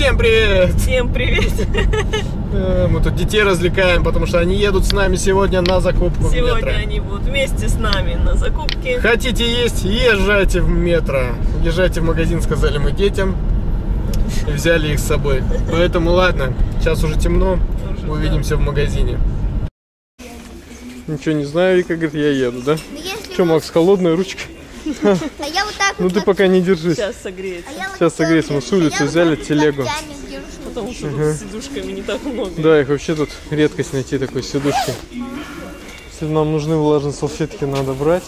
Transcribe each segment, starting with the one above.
Всем привет! Всем привет! Мы тут детей развлекаем, потому что они едут с нами сегодня на закупку в метро. Сегодня они будут вместе с нами на закупке. Хотите есть? Езжайте в метро. Езжайте в магазин, сказали мы детям. И взяли их с собой. Поэтому ладно, сейчас уже темно. Увидимся в магазине. Ничего не знаю, Вика говорит, я еду, да? Что, Макс, холодная ручка? А я вот так Ну вот ты пока не держись. Сейчас согреется. Сейчас согреется. Мы с улицы взяли телегу. Потому что тут с сидушками не так много. Да, их вообще тут редкость найти, такой сидушки. Если нам нужны влажные салфетки, надо брать.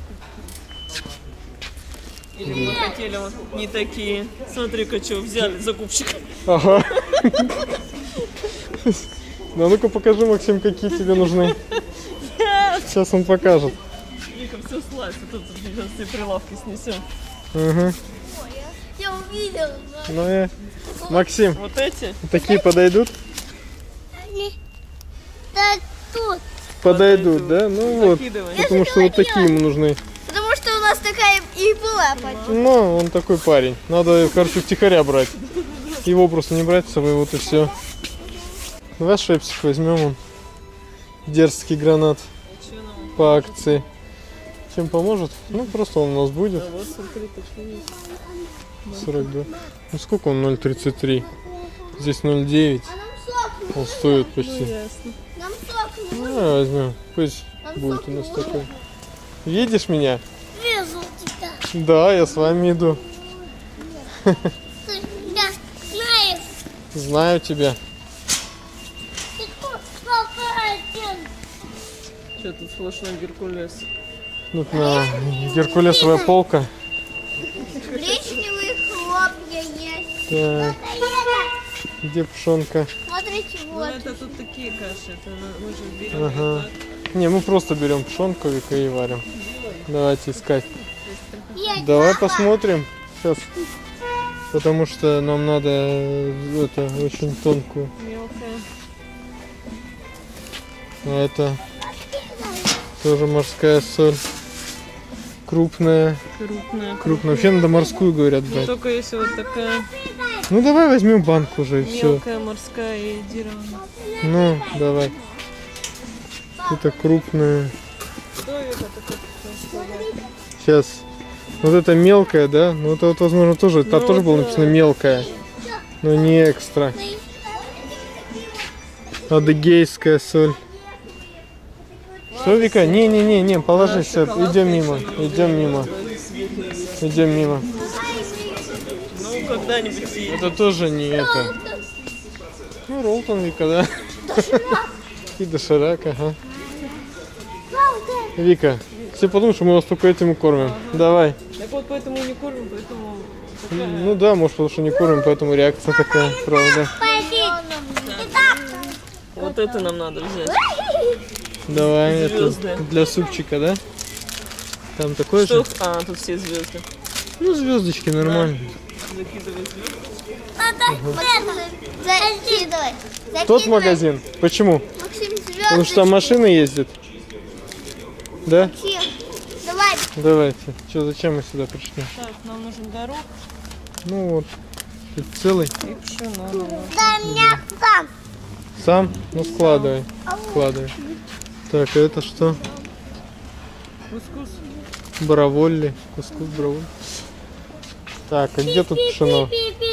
Или мы хотели вот не такие. Смотри-ка, что взяли закупщик. Ага. Да ну-ка покажи, Максим, какие тебе нужны. Сейчас он покажет. Вика все слазит, тут сейчас все прилавки снесем. Угу. Я увидела. Ну Максим, Вот эти? такие подойдут? Они так тут. Подойдут, да? Ну вот, Закидывай. потому что вот такие ему нужны. Потому что у нас такая и была почти. Ну, он такой парень. Надо, короче, втихаря брать. Его просто не брать с собой, вот и все. Давай швепсик возьмем, он. Дерзкий гранат по акции. Чем поможет? Ну, просто он у нас будет. Вот смотри, точно есть. 42. Ну, сколько он? 0,33. Здесь 0,9. А нам сок. Он стоит Ну, почти. ясно. Нам сок не Ну, возьмем. Пусть будет у нас такой. Видишь меня? везу тебя. Да, я с вами иду. Ты меня знаешь. Знаю тебя. Ты папа один. Что тут сплошной Геркулес? Тут на геркулесовая полка. Коричневые хлопья есть. Так, где пшенка? Смотрите, Ну вот. это тут такие каши, это мы же берем. Ага. Не, мы просто берем пшенку, Вика, и варим. Давайте искать. Есть Давай папа. посмотрим сейчас. Потому что нам надо это очень тонкую. Мелкая. А это тоже морская соль. Крупная. Крупная. Вообще надо морскую, говорят, Ну, брать. только если вот такая Ну давай возьмем банку уже и все. мелкая морская и дирана. Ну, давай. Это крупная. Что это такое? Сейчас. Вот это мелкая, да? Ну это вот, возможно, тоже. Там Ну, тоже было да. написано мелкая. Но не экстра. Адыгейская соль. Что, Вика? Не, положи все. Идем мимо. Идем мимо. Идем мимо. Ну, когда-нибудь съедем. Это тоже не это. Ну, Ролтон, Вика, да? И доширак, ага. Вика, все подумают, что мы вас только этим и кормим. Давай. Так вот, поэтому не кормим, поэтому... Ну да, может, потому что не кормим, поэтому реакция такая, правда. Вот это нам надо взять. Давай, это Звезды. для супчика, да? Там такой Что? же? А, тут все звезды. Ну, звездочки нормально. Закидывай звезды. Надо закидывать. Тот магазин? Почему? Максим, Потому что там машины ездят. Да? Давай. Давайте. Что, зачем мы сюда пришли? Так, нам нужен горох Ну вот. Тут целый. и пшено. Дай мне сам. Сам? Ну складывай. Складывай. Так, а это что? Кускус. Бараволли. Кускус бараволли. Так, а где тут пшено?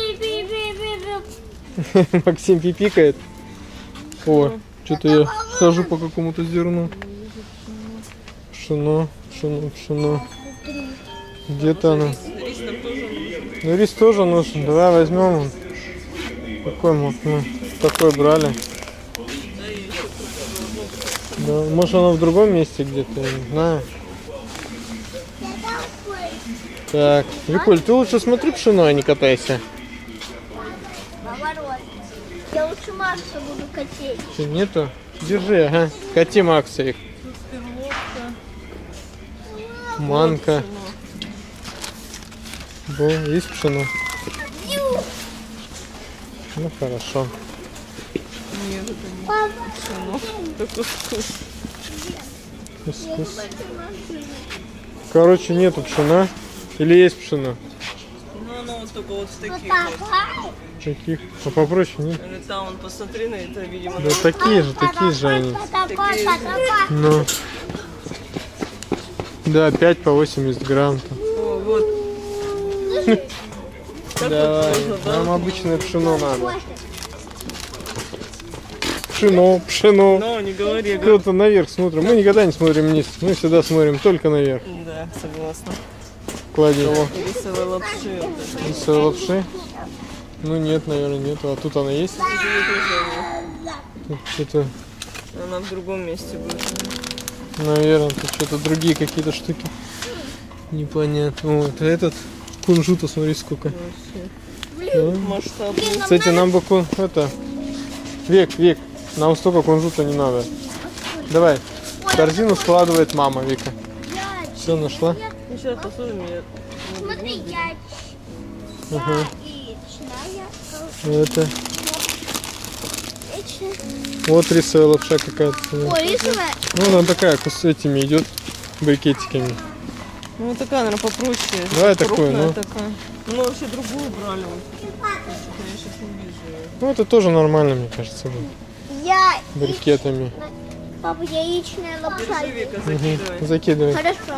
Максим пипикает. О, что-то я хожу по какому-то зерну. Пшено. Где-то оно. Рис нам тоже нужен. Ну, рис тоже нужен. Давай возьмем. Какой мы такой брали. Да, может оно в другом месте где-то, я не знаю. Так, Викуль, ты лучше смотри пшено, а не катайся. Наоборот. Я лучше Макса буду катить. Что, нету? Держи, ага. Кати Макса их. Тут перловка. Манка. Пшено. Во, есть пшено? Ну хорошо. Нет, это не пшено. Это кускус. Кускус. Короче, нету пшена. Или есть пшено? Ну, оно вот только вот в таких Папа. вот. Таких. А попроще нет? Или там, вон, посмотри на это, видимо. Да такие же они. Ну. Да, 5 по 80 грамм. О, вот. Так Давай, вот можно, да? нам обычное пшено надо. Пшено. Но не говори, я говорю. Кто-то наверх смотрим. Мы никогда не смотрим вниз. Мы всегда смотрим только наверх. Да, согласна. Клади его. Рисовой лапши. Вот это. Рисовой лапши. Ну нет, наверное, нету. А тут она есть? Тут ее тоже нет. Тут что-то, Она в другом месте будет. наверное, тут что-то другие какие-то штуки. Непонятно. Вот этот кунжута, смотри сколько. Вообще. Масштабный. Кстати, нам бы Век. Нам столько кунжута не надо. Давай. В корзину складывает мама, Вика. Все нашла? Ну, сейчас посмотрим. Смотри, я Ага. яичная. Это. Яичная. Вот рисовая лапша какая-то. О, рисовая. Ну, она такая, с этими идет брикетиками. Ну, такая, наверное, попроще. Давай такую, Крупная ну. такая. Ну, вообще другую брали. Я сейчас не вижу ее. Ну, это тоже нормально, мне кажется, будет. Я Брикетами. Папа, яичная лапша. Держи, Вика, закидывай. Закидывай. Хорошо.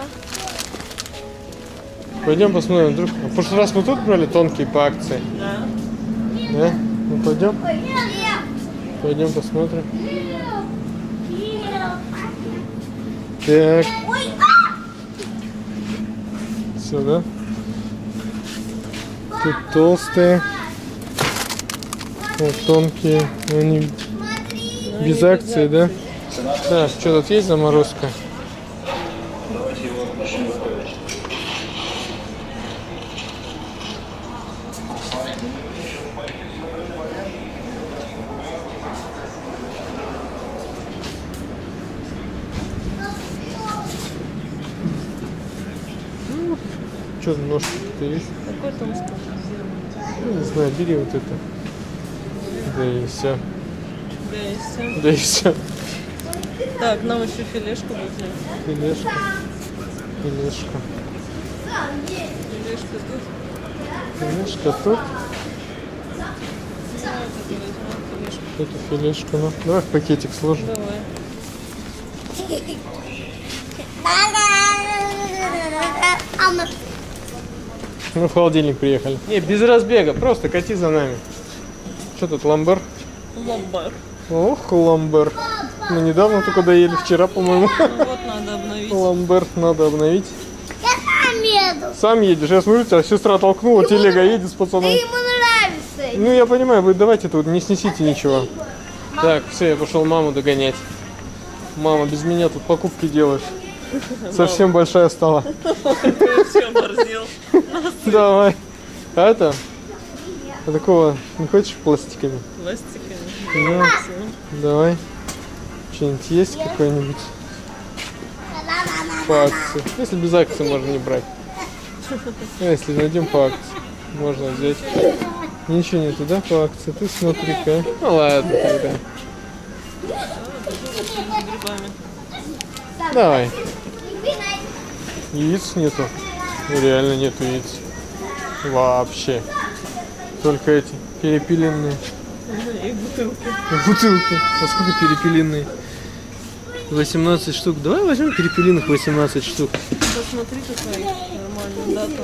Пойдем посмотрим. Вдруг... В прошлый раз мы тут брали тонкие по акции. Да. Да? Ну, пойдем. Пойдем посмотрим. Так. Все, да? Тут толстые. Вот тонкие. Они без акции, да? Так, что тут есть заморозка? Что, ножки-то есть? Какой там сколько? Ну, не знаю, бери вот это. Да и все. Да, и все. Да и все. Так, нам еще филешку будет. Филешка. Филешка. Филешка тут. Филешка тут. Эту филешку. Ну, давай в пакетик сложим. Давай. Мы в холодильник приехали. Не, без разбега, просто кати за нами. Что тут, ламбер? Ломбар. Ох, ламбер. Мы недавно только доели, вчера, по-моему. Ну, вот надо обновить. Ламбер надо обновить. Я сам еду. Сам едешь, я смотрю, тебя сестра толкнула, телега едет с пацаном. Ему нравится. Ну, я понимаю, вы давайте тут, не снесите ничего. Так, все, я пошел маму догонять. Мама, без меня тут покупки делаешь. Совсем большая стала. Ты все оборзел. Давай. А это? А такого не хочешь пластиками? Пластиками. Да. Давай. Что-нибудь есть какой-нибудь по акции? Если без акции можно не брать. А если найдем по акции, можно взять. Ничего нету, да, по акции? Ты смотри-ка. Ну ладно тогда. Давай. Яиц нету. Реально нету яиц. Вообще. Только эти перепелиные. И бутылки. Бутылки. А сколько перепелиные? 18 штук. Давай возьмем перепелиных 18 штук. Посмотри, какая нормальная дата.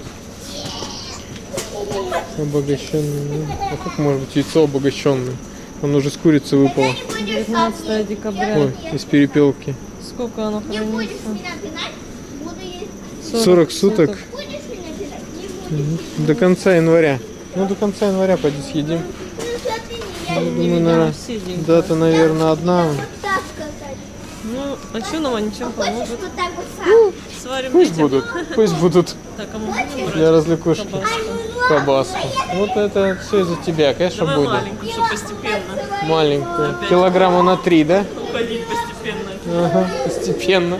Обогащенные. А как может быть яйцо обогащенное? Оно уже с курицы выпало. 19 декабря. Ой, из перепелки. Сколько оно Не будешь хранится? меня пинать? Буду есть. 40 суток. Будешь меня пинать? До конца января. Ну, до конца января пойди съедим. Я Не думаю, видела наверное, все деньги. дата, наверное, одна. Так сказать. Ну, а что нам они чем Хочешь помогут? вот так вот сам? Сварим Пусть детям. будут. Пусть будут Так, а мы будем брать? для развлекушки. Колбаску? Колбаску. Вот это все из-за тебя, конечно, Давай будет. маленькую, чтобы постепенно. Маленькую. Килограмма на 3, да? Уходить постепенно. Ага, постепенно.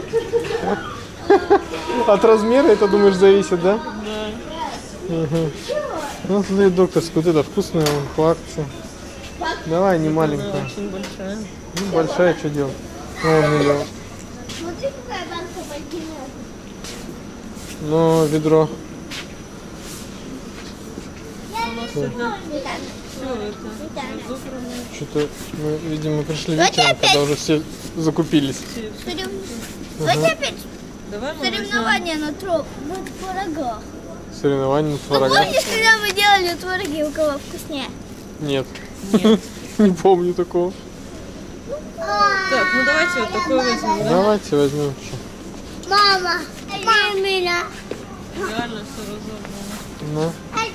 От размера это, думаешь, зависит, да? Да. Ага. Ну, смотри, докторская, вот это вкусная вон, по акции. Давай, не Она маленькая. очень большая. Ну, большая, что делать? Вон миллион. Смотри, какая банка водяная. Ну, ведро. такое. Все это разобрано. Что-то мы, видимо, пришли вечером, когда уже все закупились. Давайте опять Давай мы возьмем. соревнования на творогах. Соревнования на творогах? Помнишь, когда мы делали твороги, у кого вкуснее? Нет. Нет. Не помню такого. Так, ну давайте вот такой возьмем. Да? Давайте возьмем. Мама, меня. Реально все разобрано. Ну.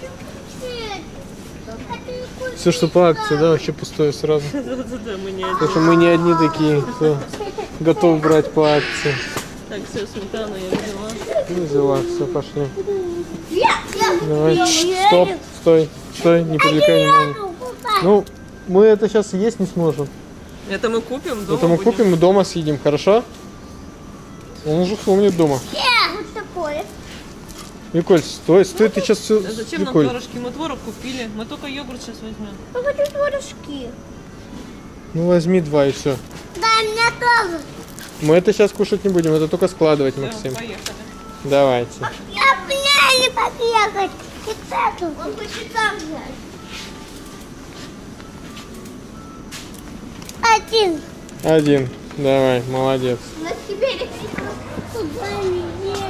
Все, что по акции, да, вообще пустое сразу. Да-да-да, мы не Потому что мы не одни такие, кто готов брать по акции. Так, все, сметану я взяла. Ну, взяла, все, пошли. Давай, стоп, стой, не привлекай внимания. Ну, мы это сейчас есть не сможем. Это мы купим дома. Это мы будем. купим и дома съедим, хорошо? Он уже помнит дома. Вот такое. Николь, стой, ты сейчас все... А зачем нам творожки? Мы творог купили. Мы только йогурт сейчас возьмем. Я хочу творожки. Ну, возьми 2 и все. Дай мне тоже. Мы это сейчас кушать не будем, это только складывать, Все, Максим. поехали. Давайте. Я не побегать. И так. Он хочет так взять. Один. Давай, молодец. На теперь куда не едет.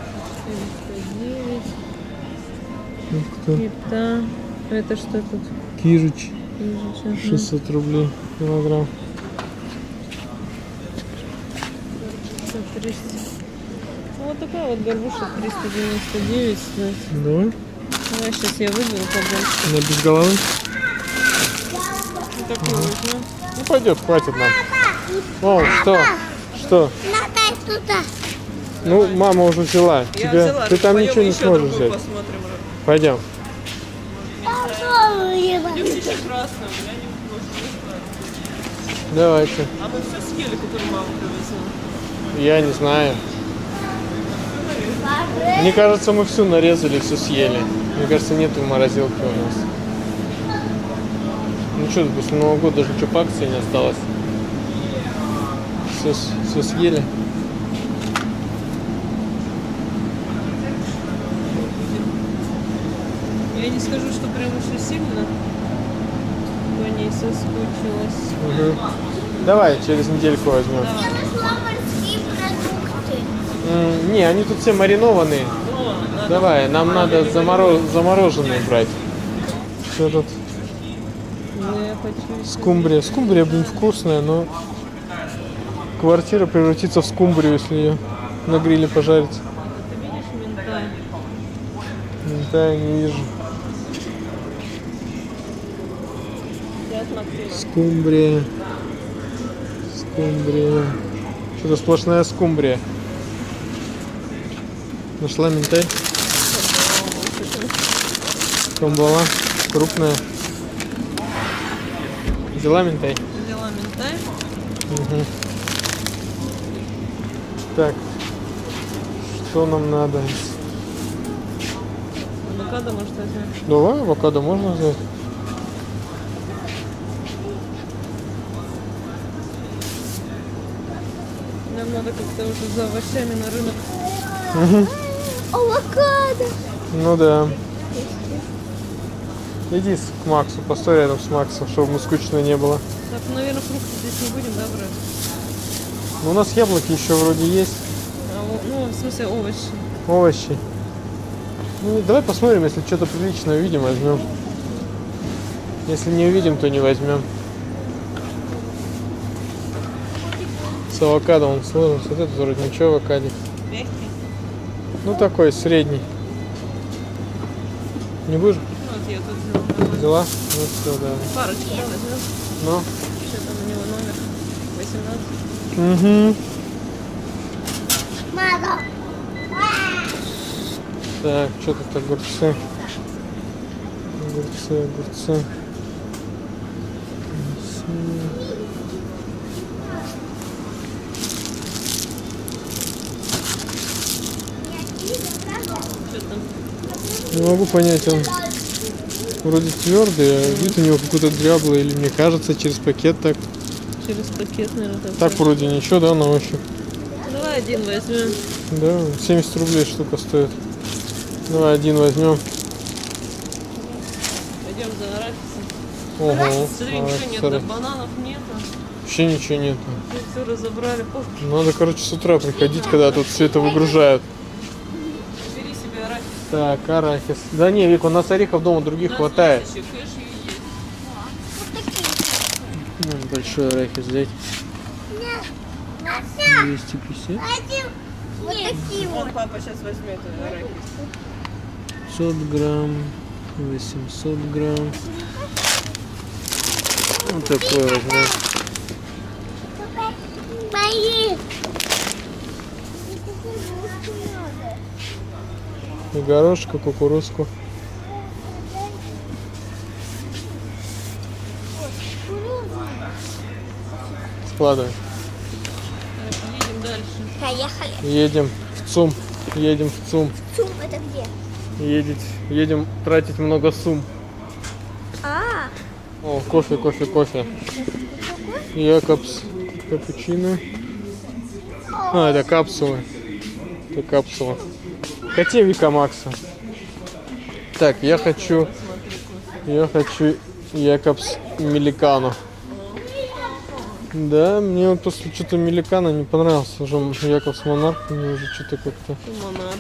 409. Ух ты. Кита. Это что тут? Кирыч, Ага. 600 рублей килограмм. 300. Ну, вот такая вот горбуша 399 стоит. Давай. Давай сейчас я выберу побольше. Она без головы? Вот такую возьмем. Ну, пойдет, хватит нам. О, что? Надо туда. Ну, мама уже взяла. Я Тебя... взяла. Ты там Пойдем ничего не еще сможешь другую взять. посмотрим. Пойдем. Идем еще красную, глянем, может быть. Давайте. А мы все съели, которую мама привезла. Я не знаю. Мне кажется, мы всю нарезали, все съели. Мне кажется, нету морозилки у нас. Ну что, после Нового года даже ничего по акции не осталось. Все съели. Я не скажу, что прям уж и сильно по ней соскучилась. Угу. Давай через недельку возьмем. Я нашла морские продукты. Не, они тут все маринованные. Давай, нам надо замороженные брать. Что тут? Ну, я хочу... Скумбрия. Скумбрия, блин, вкусная, но квартира превратится в скумбрию, если ее на гриле пожарить. Ты видишь ментай? Да, не вижу. Я смотрела. Скумбрия. Что-то сплошная скумбрия. Нашла ментай? Камбала. Крупная. Взяла ментай? Взяла ментай. Угу. Так. Что нам надо? Авокадо, может, возьмем? Давай, авокадо можно взять. Нам надо как-то уже за овощами на рынок. Авокадо. Ну да. Иди к Максу, постой рядом с Максом, чтобы ему скучно не было. Так, наверное, фрукты здесь не будем, да, брать? Ну, у нас яблоки еще вроде есть, Ну, в смысле, овощи. овощи. Ну, давай посмотрим, если что-то приличное увидим, возьмем. Если не увидим, то не возьмем. С авокадо он сложен. Вот этот вроде ничего, авокадик. Мягкий. Ну, такой, средний. Не будешь? Ну, вот я тут взяла. Взяла? Ну, все, да. Парочку, да, возьмем. Ну. Что там у него номер? 18. Угу. Мама. Так, что тут огурцы? Огурцы. Что там? Не могу понять, он вроде твердый, а вид у него какой-то дряблый, или мне кажется, через пакет так. Через пакет, наверное, такой. Так вроде ничего, да, на ощупь. Давай один возьмем. Да, 70 рублей штука стоит. Давай один возьмем. Ого. Смотри, ничего нет, да, бананов нету. Вообще ничего нету. Все разобрали. Надо, короче, с утра приходить, когда тут все это выгружают. Бери себе арахис. Так, арахис. Да не, Вик, у нас орехов дома других хватает. Еще, конечно, есть. Большой арахис взять. Нет. На вся. 250. Один. Вот такие вот. Вон папа сейчас возьмет арахис. 500 грамм. 800 грамм. Вот такой возьмем. Мои. И горошка, кукурузку. Складывай. Так, едем дальше. Поехали. Едем в ЦУМ. Едем в ЦУМ. Цум это где? Едем тратить много сумм. А, О, кофе, кофе, кофе. Якобс капучино. А, это капсулы. Это капсула. Хотим Вика Макса. Так, я хочу Якобс Миликано. Да, мне вот после что-то Миликано не понравился. Уже Якобс Монарх, мне уже что-то как-то. Лимонад.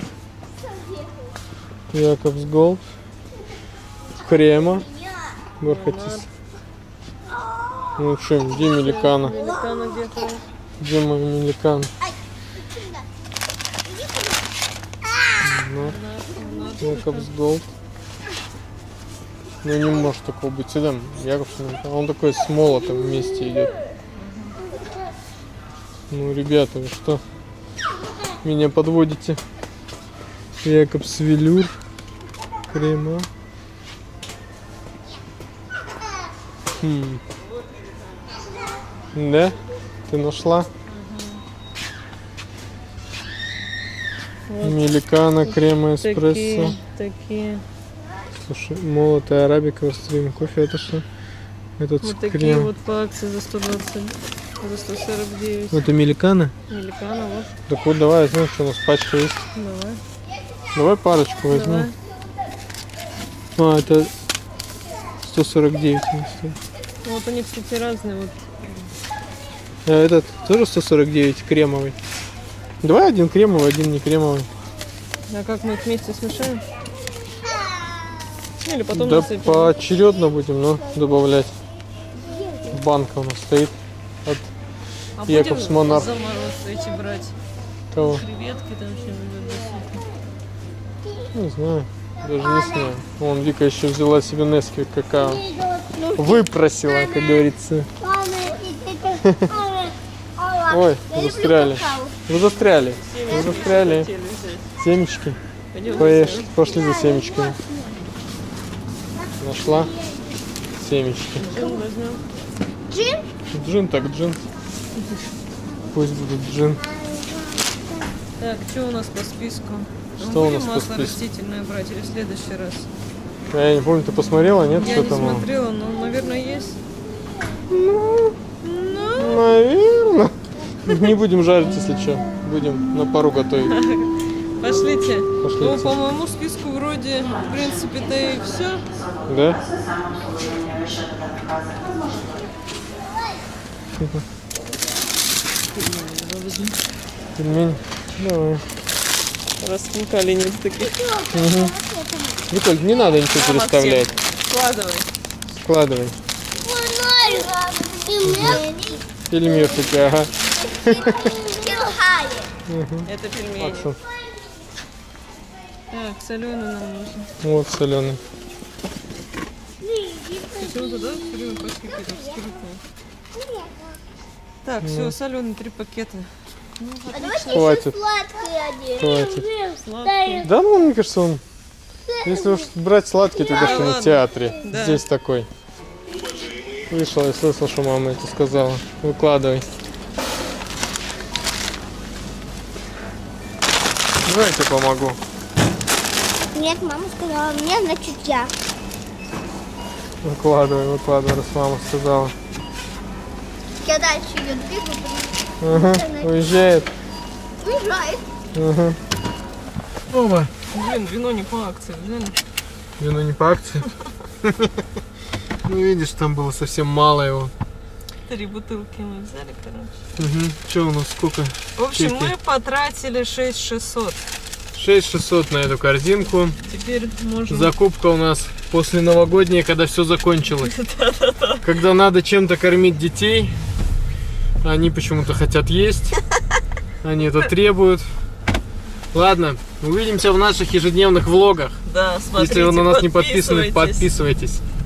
Якобс Голд. Крема. Бархатис. Ну что, где Миликано? Миликано где-то. Где мой Миликано? Якобс Голд. Ну не может такого быть. Идем. Якобс Миликано. Он такой с молотом вместе идет. Ну, ребята, вы что? Меня подводите? Якобс Велюр. Крема. Да? Ты нашла? Вот Миликано, крема, эспрессо. Такие. Слушай, молотая арабика, растворимый кофе, это что? Этот Вот с такие кремом. вот по акции за 120, за 149. Это Миликано? Миликано, вот. Так вот, давай возьмем, что у нас пачка есть. Давай. Давай парочку возьмем. А, это 149 у нас стоит. Ну, вот они, кстати, разные. Вот. А этот тоже 149, кремовый. Давай один кремовый, один не кремовый. А как мы их вместе смешаем? Или потом Да насыпем? поочередно будем, но добавлять. Банка у нас стоит от А Якобс будем Монарх. замороз эти брать? Кого? Креветки там чем-нибудь. Не знаю, даже не знаю. Вон Вика еще взяла себе Несквик какао. Выпросила, как говорится. Ой, застряли. Вы застряли. Вы застряли. Хотели взять. Семечки. Пойдем Пошли за семечками. Нашла семечки. Джин возьмем. Джин? Джин так джин. Пусть будет джин. Так, что у нас по списку? Что у нас по масло списку? растительное брать или в следующий раз? Я не помню, ты посмотрела, нет? Я Что не там? смотрела, но, наверное, есть. Наверное. Не будем жарить, если что. Будем на пару готовить. Пошлите. Ну, Пошлите. по моему списку вроде, в принципе-то и все. Да? Пельмень. Давай. Раскинкали нет таких. Угу. Николь, не надо ничего На, переставлять. Максим, складывай. Складывай. Пельмешики, ага. Это пельмени. Максим. Так, соленый нам нужен. Вот соленый. Почему-то, да, все время пачки какие-то вскрытые. Так, все, соленый 3 пакета. Ну, Хватит. Сладкие они. Хватит. сладкий. Да, ну, мне кажется, он... Если уж брать сладкий, то Да, даже в ладно. кинотеатре. Да. Здесь такой. Вышел, я слышал, что мама это сказала. Выкладывай. Давайте помогу. Нет, мама сказала мне, значит я. Выкладывай, раз мама сказала. Я дальше ее двигаю, Ага, уезжает. уезжает. Ага. Оба. Блин, вино не по акции, блин. Вино не по акции. Ну, видишь, там было совсем мало его. 3 бутылки мы взяли, короче. Угу. Что у нас, сколько? В общем, чеки? мы потратили 6600. 6600 на эту корзинку. Теперь можем... Закупка у нас после новогодняя, когда все закончилось. Когда надо чем-то кормить детей, они почему-то хотят есть. Они это требуют. Ладно, увидимся в наших ежедневных влогах. Да, смотрите, если вы на нас не подписаны, подписывайтесь.